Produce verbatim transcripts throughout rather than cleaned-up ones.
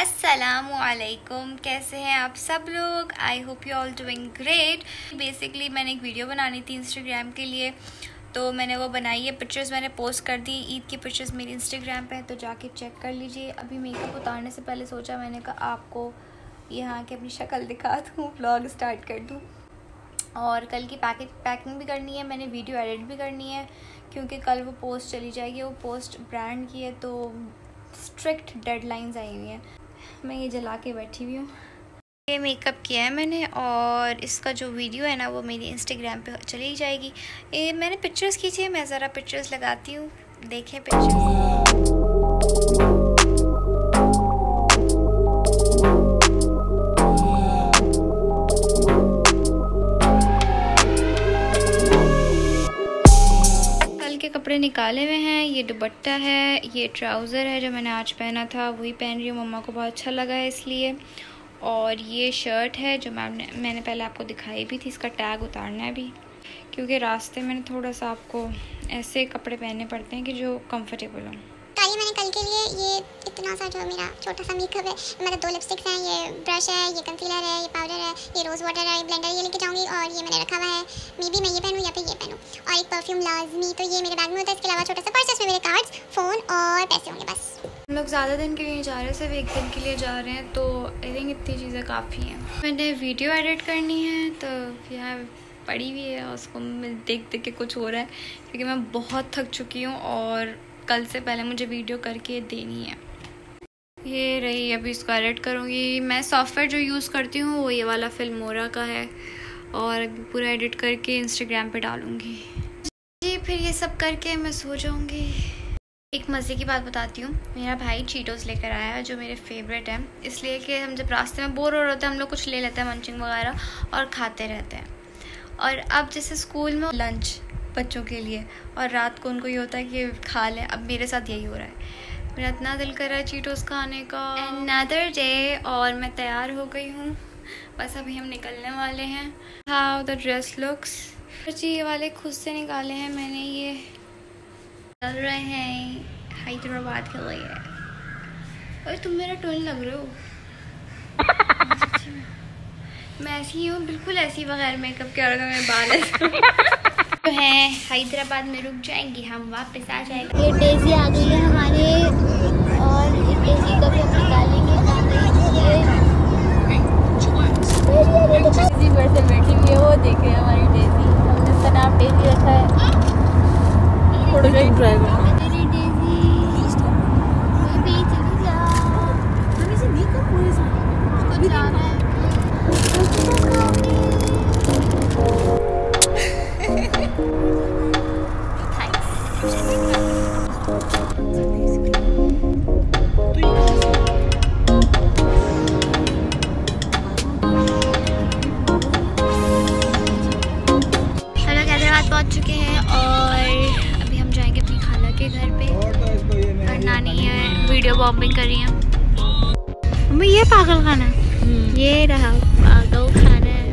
अस्सलामुअलैकुम, कैसे हैं आप सब लोग। I hope you all doing great. Basically मैंने एक वीडियो बनानी थी इंस्टाग्राम के लिए, तो मैंने वो बनाई है। पिक्चर्स मैंने पोस्ट कर दी। ईद की पिक्चर्स मेरी इंस्टाग्राम पे है, तो जाके चेक कर लीजिए। अभी मेकअप उतारने से पहले सोचा मैंने कहा आपको यहाँ के अपनी शक्ल दिखा दूँ, व्लॉग स्टार्ट कर दूँ। और कल की पैकेट पैकिंग भी करनी है, मैंने वीडियो एडिट भी करनी है, क्योंकि कल वो पोस्ट चली जाएगी। वो पोस्ट ब्रांड की है, तो स्ट्रिक्ट डेडलाइंस आई हुई हैं। मैं ये जला के बैठी हुई हूँ। ये मेकअप किया है मैंने, और इसका जो वीडियो है ना वो मेरी इंस्टाग्राम पे चली जाएगी। ये मैंने पिक्चर्स खींची है, मैं ज़रा पिक्चर्स लगाती हूँ, देखें पिक्चर्स। कपड़े निकाले हुए हैं। ये दुपट्टा है, ये ट्राउज़र है जो मैंने आज पहना था, वही पहन रही हूँ। मम्मा को बहुत अच्छा लगा है इसलिए। और ये शर्ट है जो मैंने मैंने पहले आपको दिखाई भी थी। इसका टैग उतारना है अभी, क्योंकि रास्ते में थोड़ा सा आपको ऐसे कपड़े पहनने पड़ते हैं कि जो कंफर्टेबल हों। ये मैंने कल के लिए ये इतना सा जो मेरा छोटा सा मेकअप है, मेरे दो लिपस्टिक्स हैं, ये ब्रश है, ये कंसीलर है, ये पाउडर है, ये रोज़ वाटर है, ये ब्लेंडर, ये लेके जाऊंगी। और ये मैंने रखा हुआ है, मे बी मैं ये पहनूँ या फिर ये पहनूँ। और एक परफ्यूम लाजमी, तो ये मेरे बैग में होता है। इसके अलावा छोटा सा पर्स, इसमें मेरे कार्ड्स, फ़ोन और पैसे होंगे बस। हम लोग ज़्यादा दिन के लिए जा रहे हैं, सिर्फ एक दिन के लिए जा रहे हैं, तो आई थिंक इतनी चीज़ें काफ़ी हैं। मैंने वीडियो एडिट करनी है, तो यहाँ पड़ी हुई है, उसको मैं देख देख के कुछ हो रहा है, क्योंकि मैं बहुत थक चुकी हूँ और कल से पहले मुझे वीडियो करके देनी है। ये रही, अभी इसको एडिट करूँगी। मैं सॉफ्टवेयर जो यूज़ करती हूँ वो ये वाला फिल्मोरा का है, और पूरा एडिट करके इंस्टाग्राम पे डालूँगी जी। फिर ये सब करके मैं सो जाऊँगी। एक मज़े की बात बताती हूँ, मेरा भाई चीटोस लेकर आया है जो मेरे फेवरेट हैं, इसलिए कि हम जब रास्ते में बोर हो रहे होते हैं हम लोग कुछ ले लेते हैं मंचिंग वगैरह और खाते रहते हैं। और अब जैसे स्कूल में लंच बच्चों के लिए, और रात को उनको ये होता है कि खा लें। अब मेरे साथ यही हो रहा है, मेरा इतना दिल कर रहा है चीटोस खाने का। अनदर डे, और मैं तैयार हो गई हूँ, बस अभी हम निकलने वाले हैं। हाउ द ड्रेस लुक्स जी, ये वाले खुद से निकाले हैं मैंने। ये चल रहे हैं हैदराबाद के लिए। अरे तुम मेरा ट्विन लग रहे हो। मैं ऐसी हूँ, बिल्कुल ऐसी, बगैर मेकअप के। और अगर मेरे बाल ऐसे तो हैं हैदराबाद में रुक जाएंगे, हम वापस आ जाएंगे। ये डेजी आ गई है हमारे, और इस डेजी को भी हम निकालेंगे। डेजी पर से बैठी हुई है, वो देखे हमारी डेजी। हमने उसका नाम डेजी रखा है। थोड़ा सा ड्राइवर मेरी डेजी बेबी चली जा। हम इसे मेकअप पूरे साथ उसको जाना है। पहुंच चुके हैं, और अभी हम जाएंगे अपनी खाला के घर पे। और नानी है वीडियो बॉम्बिंग कर रही है। मम्मी ये पागल खाना है, ये रहा पागल खाना है।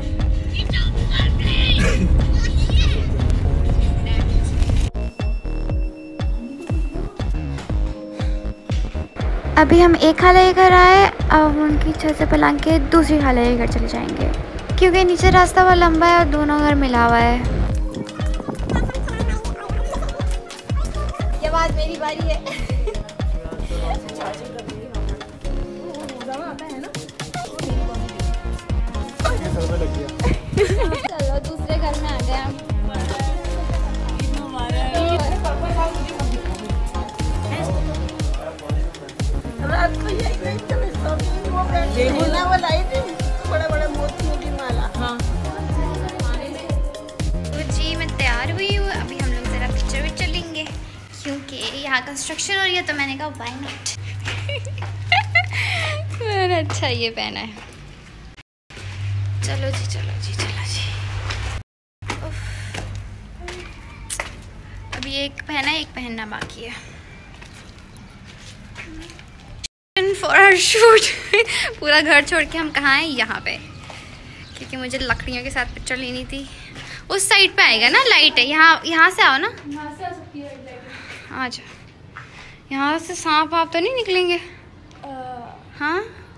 अभी हम एक खाला के घर आए, अब हम उनकी छत से पलंग के दूसरी खाला के घर चले जाएंगे, क्योंकि नीचे रास्ता बहुत लंबा है और दोनों घर मिला हुआ है। आज मेरी बारी है। चलो दूसरे घर में आ गए हम। तो जी मैं तैयार हुई हूँ, अभी हम लोग जरा पिक्चर भी चलेंगे, क्योंकि यहाँ कंस्ट्रक्शन हो रही है, तो मैंने कहा व्हाई नॉट। मैंने अच्छा ये पहना है। चलो जी चलो जी चलो जी। अभी एक पहना है, एक पहनना बाकी है। फॉर आवर शूट पूरा घर छोड़ के हम कहाँ हैं, यहाँ पे, क्योंकि मुझे लकड़ियों के साथ पिक्चर लेनी थी। उस साइड पे आएगा ना, लाइट है यहाँ, यहाँ से आओ ना। आ जाओ। यहाँ से सांप आप तो नहीं निकलेंगे? हाँ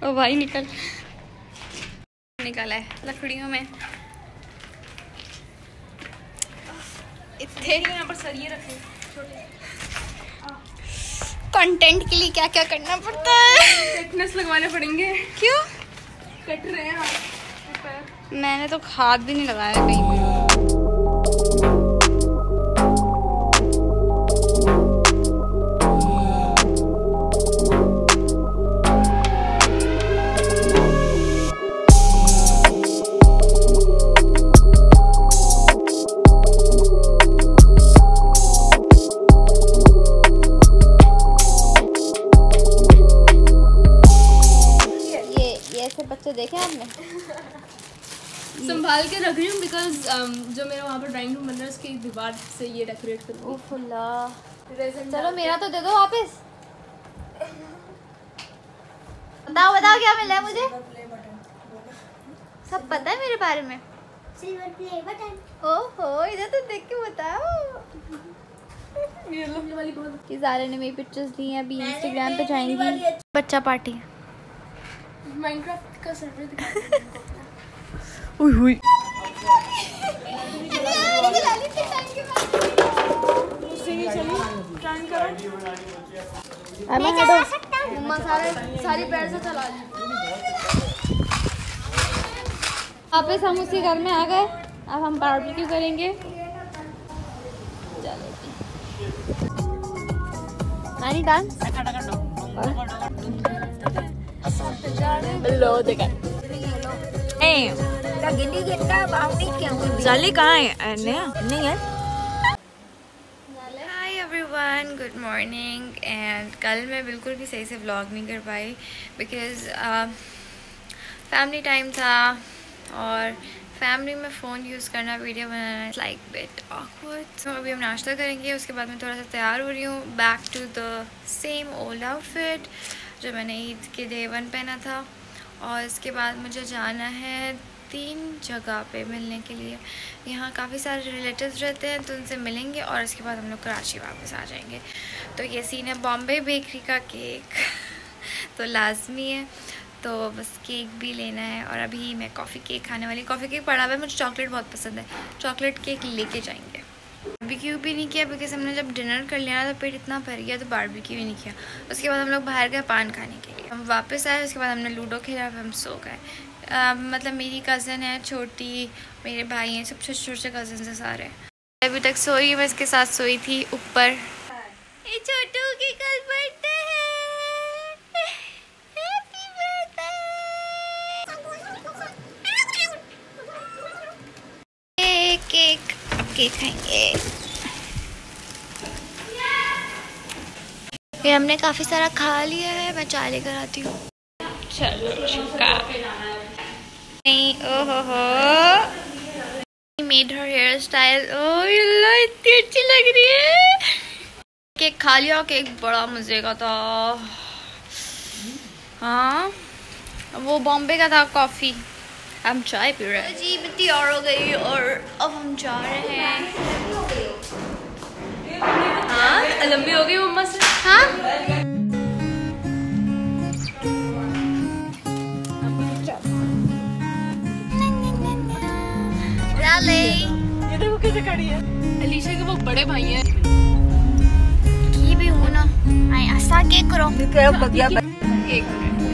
ओ भाई निकल निकला है लकड़ियों में। इतने यहाँ पर सरिये रखे छोटे। कंटेंट के लिए क्या क्या करना पड़ता है? फिटनेस लगवाने पड़ेंगे। क्यों? कट रहे हैं हाथ। मैंने तो हाथ भी नहीं लगाया कहीं पे। बच्चे देखे आपने? संभाल के रख रही हूँ बिकॉज um, जो मेरा वहाँ पर ड्राइंग रूम बन रहा है उसकी दीवार से ये डेकोरेट करूँ। चलो मेरा तो दे दो वापस। बताओ बताओ क्या मिला है मुझे? सब पता है मेरे बारे में। Silver play button. ओहो इधर तो देख के बताओ। ये लो ये वाली बहुत। कि ज़ारा ने मेरी पिक्चर्स दी हैं, अभी इंस्टाग्राम पे जाएंगी। बच्चा पार्टी माइनक्राफ्ट का सर्वर दिखा। हुई हुई मम्मा सारे सारी पैर से चला ली। वापस हम उसी घर में आ गए। अब हम बारबेक्यू करेंगे। चलो नानी डांस हेलो देखा जाली कहाँ है? नहीं है। Hi everyone, good morning. And कल मैं बिल्कुल भी सही से व्लॉग नहीं कर पाई बिकॉज फैमिली टाइम था और फैमिली में फ़ोन यूज़ करना, वीडियो बनाना इट्स लाइक बिट ऑकवर्ड। तो अभी हम नाश्ता करेंगे, उसके बाद मैं थोड़ा सा तैयार हो रही हूँ back to the same old outfit जो मैंने ईद के डे वन पहना था। और इसके बाद मुझे जाना है तीन जगह पे मिलने के लिए। यहाँ काफ़ी सारे रिलेटिव्स रहते हैं तो उनसे मिलेंगे और इसके बाद हम लोग कराची वापस आ जाएंगे। तो ये सीन है बॉम्बे बेकरी का केक तो लाजमी है, तो बस केक भी लेना है। और अभी मैं कॉफ़ी केक खाने वाली। कॉफ़ी केक पड़ा हुआ है, मुझे चॉकलेट बहुत पसंद है, चॉकलेट केक लेके जाएंगे। बारबेक्यू भी नहीं किया बिकॉज हमने जब डिनर कर लिया तो पेट इतना भर गया तो बारबेक्यू भी नहीं किया। उसके बाद हम लोग बाहर गए पान खाने के लिए। हम वापस आए, उसके बाद हमने लूडो खेला, फिर हम सो गए। Uh, मतलब मेरी कज़न है छोटी, मेरे भाई हैं, सब छोटे छोटे कज़न हैं सारे। अभी तक सोई, मैं इसके साथ सोई थी ऊपर। ये छोटू की कल बर्थडे है। Happy birthday. केक अब केक खाएंगे। ये हमने काफ़ी सारा खा लिया है, मैं चाय लेकर आती हूँ। चलो चुका नहीं। ओहो हो मेड हर हेयर स्टाइल। ओह इतनी अच्छी लग रही है। केक खा लिया, केक बड़ा मजे का था। हाँ वो बॉम्बे का था। कॉफ़ी हम चाय पी रहे हैं जी। इतनी और हो गई और अब हम जा रहे हैं। हाँ लंबी हो गई मम्मा से। हाँ ये देखो कैसे खड़ी है। अलीशा के वो बड़े भाई हैं। की भी हो ना आई ऐसा केक करो एक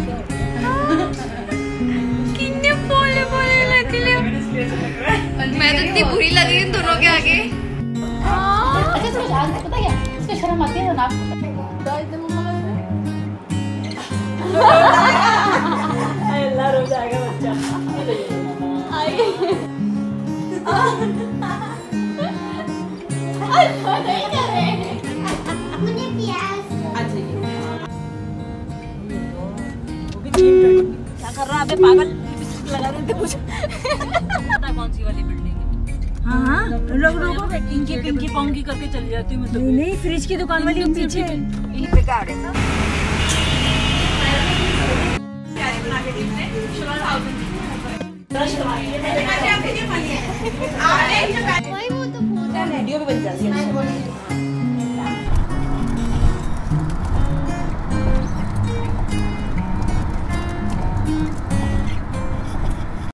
कितने बोले बोले लग लियो। मैं तो इतनी बुरी लग रही हूँ दोनों के आगे। अच्छा तुझे जान पता क्या इसको शर्म आती है ना अल्लाह रो जाएगा बच्चा। मुझे प्यास। क्या कर रहा है पागल? लिपस्टिक लगा रहे थे कुछ। पता कौन सी वाली बिल्डिंग है? हाँ हाँ लोग लोग पिंकी पिंकी पोंकी करके चली जाती हूँ मैं तो। नहीं फ्रिज की दुकान वाली पीछे। यहीं पे क्या है?